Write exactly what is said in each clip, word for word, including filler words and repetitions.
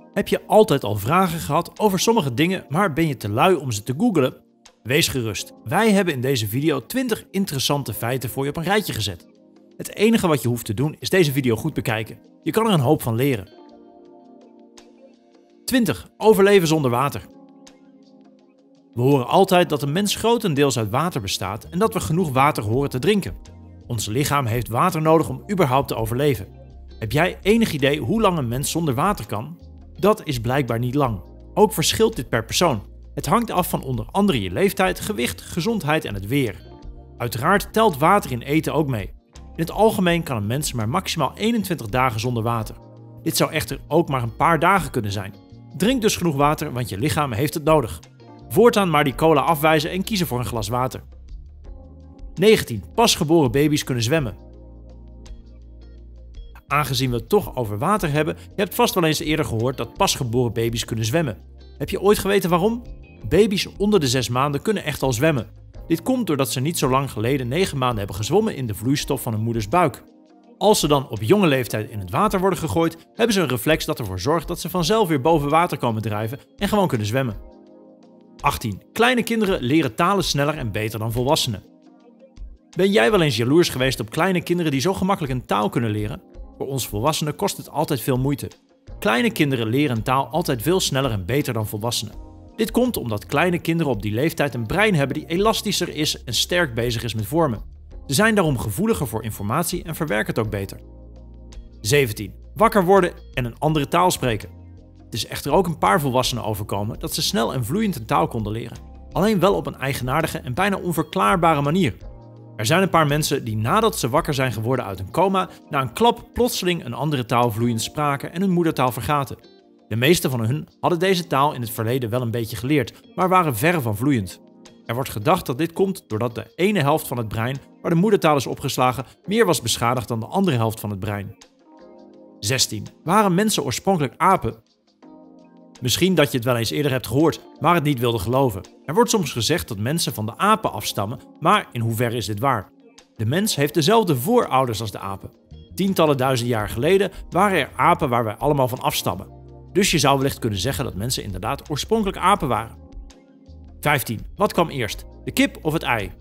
Heb je altijd al vragen gehad over sommige dingen, maar ben je te lui om ze te googlen? Wees gerust, wij hebben in deze video twintig interessante feiten voor je op een rijtje gezet. Het enige wat je hoeft te doen is deze video goed bekijken. Je kan er een hoop van leren. twintig. Overleven zonder water. We horen altijd dat een mens grotendeels uit water bestaat en dat we genoeg water horen te drinken. Ons lichaam heeft water nodig om überhaupt te overleven. Heb jij enig idee hoe lang een mens zonder water kan? Dat is blijkbaar niet lang. Ook verschilt dit per persoon. Het hangt af van onder andere je leeftijd, gewicht, gezondheid en het weer. Uiteraard telt water in eten ook mee. In het algemeen kan een mens maar maximaal eenentwintig dagen zonder water. Dit zou echter ook maar een paar dagen kunnen zijn. Drink dus genoeg water, want je lichaam heeft het nodig. Voortaan maar die cola afwijzen en kiezen voor een glas water. negentien. Pasgeboren baby's kunnen zwemmen. Aangezien we het toch over water hebben, je hebt vast wel eens eerder gehoord dat pasgeboren baby's kunnen zwemmen. Heb je ooit geweten waarom? Baby's onder de zes maanden kunnen echt al zwemmen. Dit komt doordat ze niet zo lang geleden negen maanden hebben gezwommen in de vloeistof van hun moeders buik. Als ze dan op jonge leeftijd in het water worden gegooid, hebben ze een reflex dat ervoor zorgt dat ze vanzelf weer boven water komen drijven en gewoon kunnen zwemmen. achttien. Kleine kinderen leren talen sneller en beter dan volwassenen. Ben jij wel eens jaloers geweest op kleine kinderen die zo gemakkelijk een taal kunnen leren? Voor ons volwassenen kost het altijd veel moeite. Kleine kinderen leren een taal altijd veel sneller en beter dan volwassenen. Dit komt omdat kleine kinderen op die leeftijd een brein hebben die elastischer is en sterk bezig is met vormen. Ze zijn daarom gevoeliger voor informatie en verwerken het ook beter. zeventien. Wakker worden en een andere taal spreken. Het is echter ook een paar volwassenen overkomen dat ze snel en vloeiend een taal konden leren. Alleen wel op een eigenaardige en bijna onverklaarbare manier. Er zijn een paar mensen die nadat ze wakker zijn geworden uit een coma, na een klap plotseling een andere taal vloeiend spraken en hun moedertaal vergaten. De meeste van hun hadden deze taal in het verleden wel een beetje geleerd, maar waren verre van vloeiend. Er wordt gedacht dat dit komt doordat de ene helft van het brein, waar de moedertaal is opgeslagen, meer was beschadigd dan de andere helft van het brein. zestien. Waren mensen oorspronkelijk apen? Misschien dat je het wel eens eerder hebt gehoord, maar het niet wilde geloven. Er wordt soms gezegd dat mensen van de apen afstammen, maar in hoeverre is dit waar? De mens heeft dezelfde voorouders als de apen. Tientallen duizend jaar geleden waren er apen waar wij allemaal van afstammen. Dus je zou wellicht kunnen zeggen dat mensen inderdaad oorspronkelijk apen waren. vijftien. Wat kwam eerst? De kip of het ei?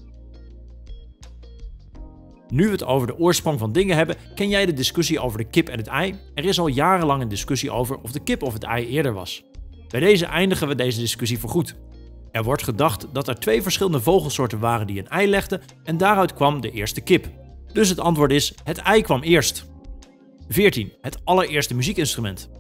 Nu we het over de oorsprong van dingen hebben, ken jij de discussie over de kip en het ei? Er is al jarenlang een discussie over of de kip of het ei eerder was. Bij deze eindigen we deze discussie voorgoed. Er wordt gedacht dat er twee verschillende vogelsoorten waren die een ei legden en daaruit kwam de eerste kip. Dus het antwoord is, het ei kwam eerst. veertien. Het allereerste muziekinstrument.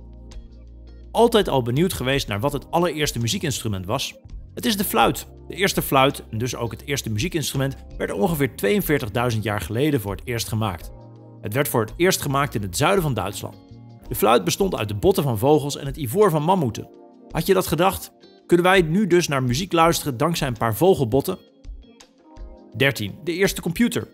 Altijd al benieuwd geweest naar wat het allereerste muziekinstrument was? Het is de fluit. De eerste fluit, en dus ook het eerste muziekinstrument, werd ongeveer tweeënveertigduizend jaar geleden voor het eerst gemaakt. Het werd voor het eerst gemaakt in het zuiden van Duitsland. De fluit bestond uit de botten van vogels en het ivoor van mammoeten. Had je dat gedacht? Kunnen wij nu dus naar muziek luisteren dankzij een paar vogelbotten? dertien. De eerste computer.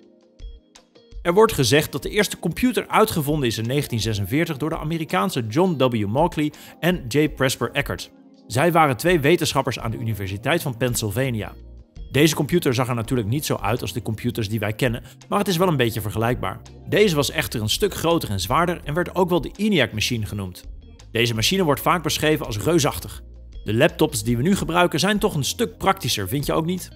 Er wordt gezegd dat de eerste computer uitgevonden is in negentien zesenveertig door de Amerikaanse John W. Mauchly en J. Presper Eckert. Zij waren twee wetenschappers aan de Universiteit van Pennsylvania. Deze computer zag er natuurlijk niet zo uit als de computers die wij kennen, maar het is wel een beetje vergelijkbaar. Deze was echter een stuk groter en zwaarder en werd ook wel de ENIAC-machine genoemd. Deze machine wordt vaak beschreven als reusachtig. De laptops die we nu gebruiken zijn toch een stuk praktischer, vind je ook niet?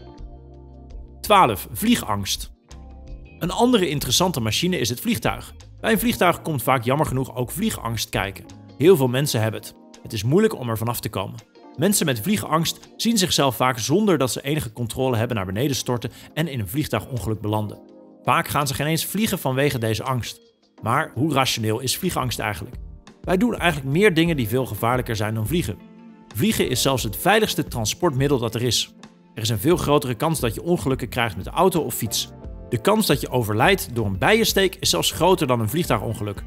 twaalf. Vliegangst. Een andere interessante machine is het vliegtuig. Bij een vliegtuig komt vaak jammer genoeg ook vliegangst kijken. Heel veel mensen hebben het. Het is moeilijk om er vanaf te komen. Mensen met vliegangst zien zichzelf vaak zonder dat ze enige controle hebben naar beneden storten en in een vliegtuigongeluk belanden. Vaak gaan ze geen eens vliegen vanwege deze angst. Maar hoe rationeel is vliegangst eigenlijk? Wij doen eigenlijk meer dingen die veel gevaarlijker zijn dan vliegen. Vliegen is zelfs het veiligste transportmiddel dat er is. Er is een veel grotere kans dat je ongelukken krijgt met de auto of fiets. De kans dat je overlijdt door een bijensteek is zelfs groter dan een vliegtuigongeluk.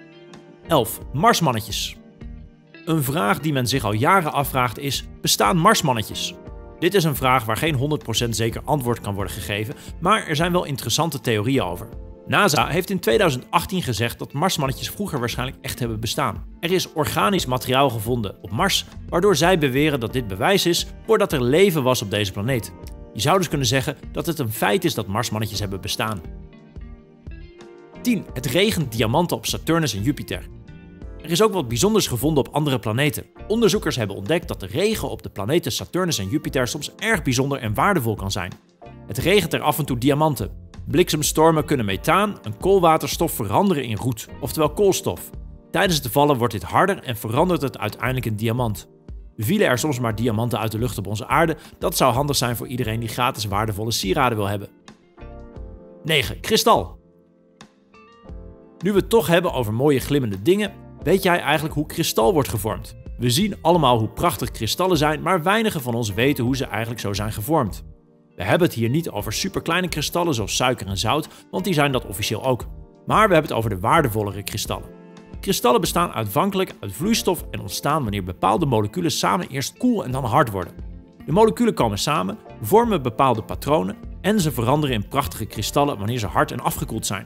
elf. Marsmannetjes. Een vraag die men zich al jaren afvraagt is, bestaan Marsmannetjes? Dit is een vraag waar geen honderd procent zeker antwoord kan worden gegeven, maar er zijn wel interessante theorieën over. NASA heeft in tweeduizend achttien gezegd dat Marsmannetjes vroeger waarschijnlijk echt hebben bestaan. Er is organisch materiaal gevonden op Mars, waardoor zij beweren dat dit bewijs is voordat er leven was op deze planeet. Je zou dus kunnen zeggen dat het een feit is dat Marsmannetjes hebben bestaan. tien. Het regent diamanten op Saturnus en Jupiter. Er Er is ook wat bijzonders gevonden op andere planeten. Onderzoekers hebben ontdekt dat de regen op de planeten Saturnus en Jupiter soms erg bijzonder en waardevol kan zijn. Het regent er af en toe diamanten. Bliksemstormen kunnen methaan, een koolwaterstof, veranderen in roet, oftewel koolstof. Tijdens het vallen wordt dit harder en verandert het uiteindelijk in diamant. Vielen er soms maar diamanten uit de lucht op onze aarde, dat zou handig zijn voor iedereen die gratis waardevolle sieraden wil hebben. negen. Kristal. Nu we het toch hebben over mooie glimmende dingen, weet jij eigenlijk hoe kristal wordt gevormd? We zien allemaal hoe prachtig kristallen zijn, maar weinigen van ons weten hoe ze eigenlijk zo zijn gevormd. We hebben het hier niet over superkleine kristallen zoals suiker en zout, want die zijn dat officieel ook. Maar we hebben het over de waardevollere kristallen. Kristallen bestaan aanvankelijk uit vloeistof en ontstaan wanneer bepaalde moleculen samen eerst koel en dan hard worden. De moleculen komen samen, vormen bepaalde patronen en ze veranderen in prachtige kristallen wanneer ze hard en afgekoeld zijn.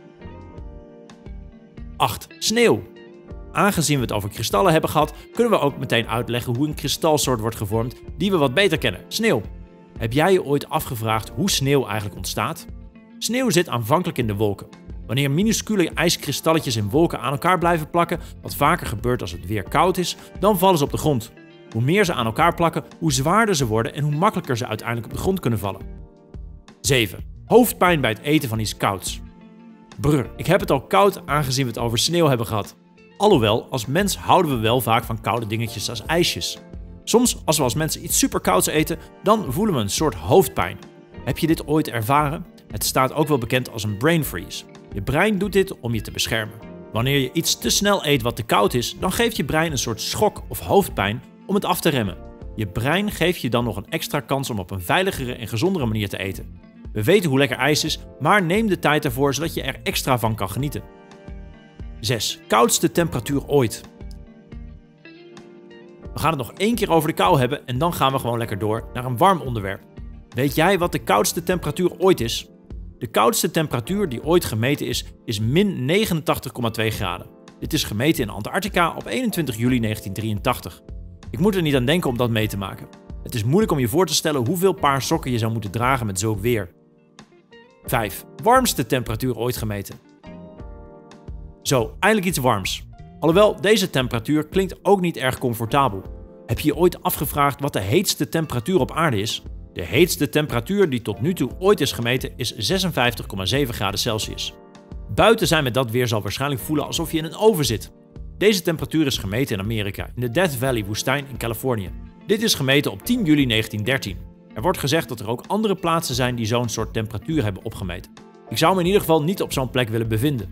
acht. Sneeuw. Aangezien we het over kristallen hebben gehad, kunnen we ook meteen uitleggen hoe een kristalsoort wordt gevormd die we wat beter kennen: sneeuw. Heb jij je ooit afgevraagd hoe sneeuw eigenlijk ontstaat? Sneeuw zit aanvankelijk in de wolken. Wanneer minuscule ijskristalletjes in wolken aan elkaar blijven plakken, wat vaker gebeurt als het weer koud is, dan vallen ze op de grond. Hoe meer ze aan elkaar plakken, hoe zwaarder ze worden en hoe makkelijker ze uiteindelijk op de grond kunnen vallen. zeven. Hoofdpijn bij het eten van iets kouds. Brr, ik heb het al koud aangezien we het over sneeuw hebben gehad. Alhoewel, als mens houden we wel vaak van koude dingetjes als ijsjes. Soms, als we als mensen iets superkouds eten, dan voelen we een soort hoofdpijn. Heb je dit ooit ervaren? Het staat ook wel bekend als een brain freeze. Je brein doet dit om je te beschermen. Wanneer je iets te snel eet wat te koud is, dan geeft je brein een soort schok of hoofdpijn om het af te remmen. Je brein geeft je dan nog een extra kans om op een veiligere en gezondere manier te eten. We weten hoe lekker ijs is, maar neem de tijd ervoor zodat je er extra van kan genieten. zes. Koudste temperatuur ooit. We gaan het nog één keer over de kou hebben en dan gaan we gewoon lekker door naar een warm onderwerp. Weet jij wat de koudste temperatuur ooit is? De koudste temperatuur die ooit gemeten is, is min negenentachtig komma twee graden. Dit is gemeten in Antarctica op eenentwintig juli negentien drieëntachtig. Ik moet er niet aan denken om dat mee te maken. Het is moeilijk om je voor te stellen hoeveel paar sokken je zou moeten dragen met zulk weer. vijf. Warmste temperatuur ooit gemeten. Zo, eindelijk iets warms. Alhoewel, deze temperatuur klinkt ook niet erg comfortabel. Heb je je ooit afgevraagd wat de heetste temperatuur op aarde is? De heetste temperatuur die tot nu toe ooit is gemeten is zesenvijftig komma zeven graden Celsius. Buiten zijn met dat weer zal waarschijnlijk voelen alsof je in een oven zit. Deze temperatuur is gemeten in Amerika, in de Death Valley woestijn in Californië. Dit is gemeten op tien juli negentien dertien. Er wordt gezegd dat er ook andere plaatsen zijn die zo'n soort temperatuur hebben opgemeten. Ik zou me in ieder geval niet op zo'n plek willen bevinden.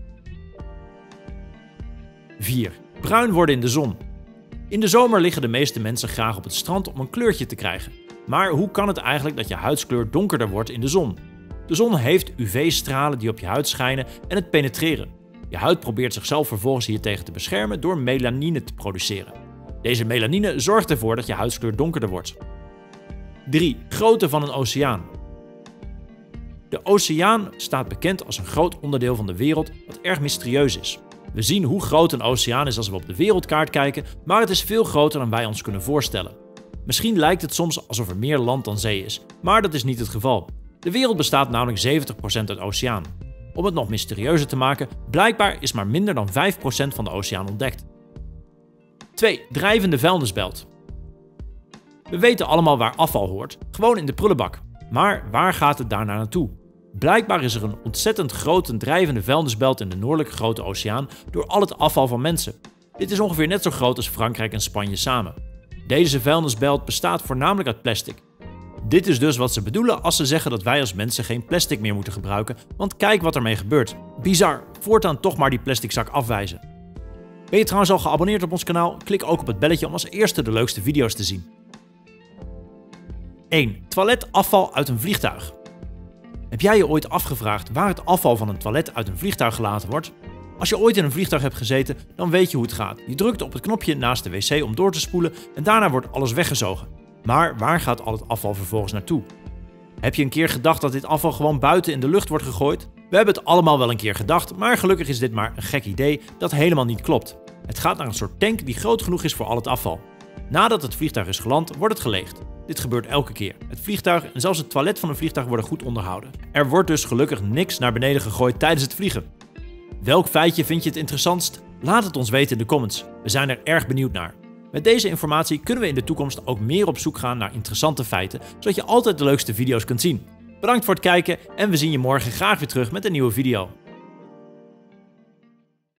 vier. Bruin worden in de zon. In de zomer liggen de meeste mensen graag op het strand om een kleurtje te krijgen. Maar hoe kan het eigenlijk dat je huidskleur donkerder wordt in de zon? De zon heeft U V-stralen die op je huid schijnen en het penetreren. Je huid probeert zichzelf vervolgens hiertegen te beschermen door melanine te produceren. Deze melanine zorgt ervoor dat je huidskleur donkerder wordt. drie. Grootte van een oceaan. De oceaan staat bekend als een groot onderdeel van de wereld wat erg mysterieus is. We zien hoe groot een oceaan is als we op de wereldkaart kijken, maar het is veel groter dan wij ons kunnen voorstellen. Misschien lijkt het soms alsof er meer land dan zee is, maar dat is niet het geval. De wereld bestaat namelijk zeventig procent uit oceaan. Om het nog mysterieuzer te maken, blijkbaar is maar minder dan vijf procent van de oceaan ontdekt. twee. Drijvende vuilnisbelt. We weten allemaal waar afval hoort, gewoon in de prullenbak. Maar waar gaat het daarna naartoe? Blijkbaar is er een ontzettend grote drijvende vuilnisbelt in de noordelijke grote oceaan door al het afval van mensen. Dit is ongeveer net zo groot als Frankrijk en Spanje samen. Deze vuilnisbelt bestaat voornamelijk uit plastic. Dit is dus wat ze bedoelen als ze zeggen dat wij als mensen geen plastic meer moeten gebruiken, want kijk wat ermee gebeurt. Bizar, voortaan toch maar die plastic zak afwijzen. Ben je trouwens al geabonneerd op ons kanaal? Klik ook op het belletje om als eerste de leukste video's te zien. één. Toiletafval uit een vliegtuig. Heb jij je ooit afgevraagd waar het afval van een toilet uit een vliegtuig gelaten wordt? Als je ooit in een vliegtuig hebt gezeten, dan weet je hoe het gaat. Je drukt op het knopje naast de wc om door te spoelen en daarna wordt alles weggezogen. Maar waar gaat al het afval vervolgens naartoe? Heb je een keer gedacht dat dit afval gewoon buiten in de lucht wordt gegooid? We hebben het allemaal wel een keer gedacht, maar gelukkig is dit maar een gek idee dat helemaal niet klopt. Het gaat naar een soort tank die groot genoeg is voor al het afval. Nadat het vliegtuig is geland, wordt het geleegd. Dit gebeurt elke keer. Het vliegtuig en zelfs het toilet van een vliegtuig worden goed onderhouden. Er wordt dus gelukkig niks naar beneden gegooid tijdens het vliegen. Welk feitje vind je het interessantst? Laat het ons weten in de comments. We zijn er erg benieuwd naar. Met deze informatie kunnen we in de toekomst ook meer op zoek gaan naar interessante feiten, zodat je altijd de leukste video's kunt zien. Bedankt voor het kijken en we zien je morgen graag weer terug met een nieuwe video.